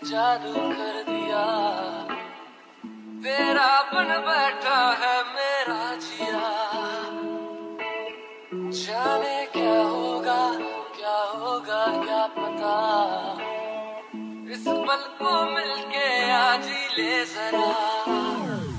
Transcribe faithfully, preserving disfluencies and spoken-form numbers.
जादू कर दिया, तेरा बन बैठा है मेरा जिया। जाने क्या होगा क्या होगा क्या पता, इस पल को मिलके आज ही ले जरा।